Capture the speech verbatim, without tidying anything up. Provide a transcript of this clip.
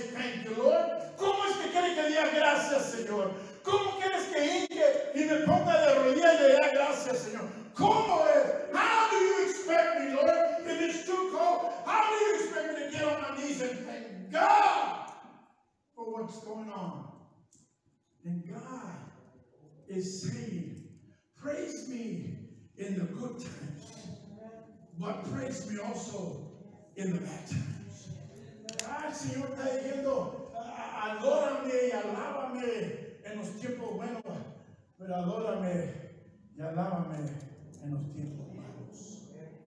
say thank you, Lord? ¿Cómo es que quiere que diga gracias, Señor? ¿Cómo quieres que hinque y me ponga de rodillas y le diga gracias, Señor? ¿Cómo es? How do you expect me, Lord? If it's too cold, how do you expect me to get on my knees and thank God for what's going on? And God is saying, praise me in the good times, but praise me also in the bad times. Ah, el Señor está diciendo, adórame y alábame en los tiempos buenos, pero adórame y alábame en los tiempos malos.